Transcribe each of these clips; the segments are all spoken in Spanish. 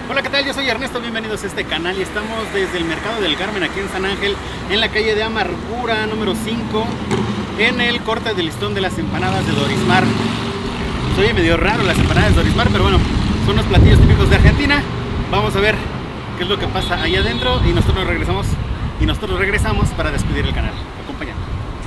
Hola, ¿qué tal? Yo soy Ernesto, bienvenidos a este canal y estamos desde el Mercado del Carmen aquí en San Ángel, en la calle de Amargura número 5, en el corte de listón de las empanadas de Dorismar. Soy medio raro las empanadas de Dorismar, pero bueno, son unos platillos típicos de Argentina. Vamos a ver qué es lo que pasa allá adentro y nosotros regresamos para despedir el canal. Acompáñame.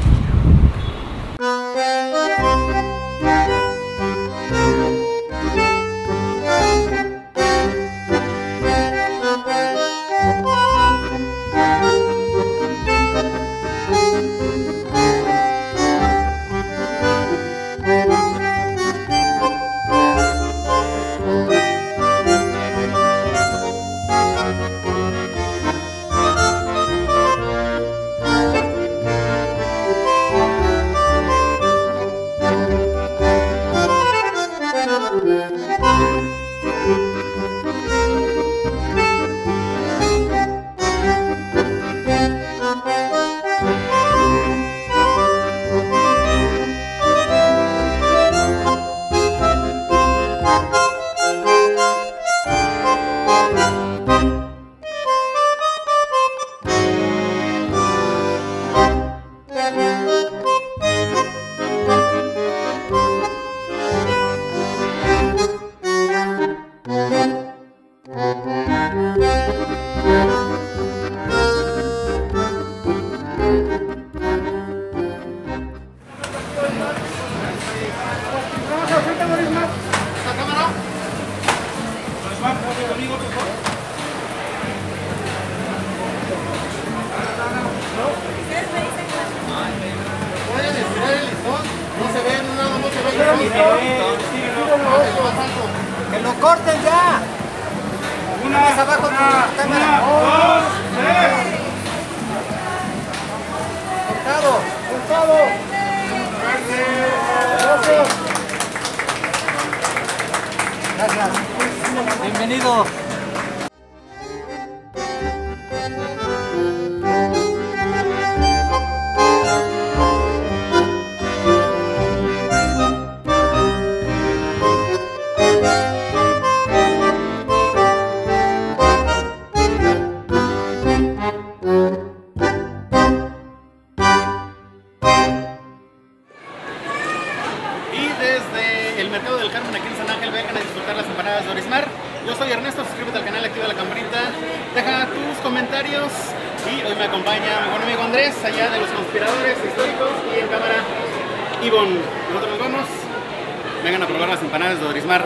¡Que lo corten ya! Una vez abajo de la cámara. ¡Dos, tres! ¡Cortado! ¡Cortado! Gracias. Bienvenido. Desde el Mercado del Carmen aquí en San Ángel, vengan a disfrutar las empanadas de Dorismar. Yo soy Ernesto, suscríbete al canal, activa la campanita, deja tus comentarios y hoy me acompaña mi buen amigo Andrés, allá de los conspiradores históricos, y en cámara Ivonne. Nosotros nos vamos, vengan a probar las empanadas de Dorismar.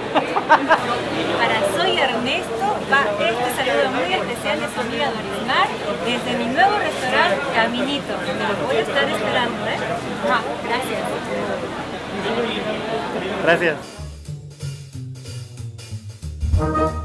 Para Soy Ernesto va este saludo muy especial de su amiga Dorismar desde mi nuevo restaurante Caminito, donde lo voy a estar esperando, ¿eh? Gracias. Gracias.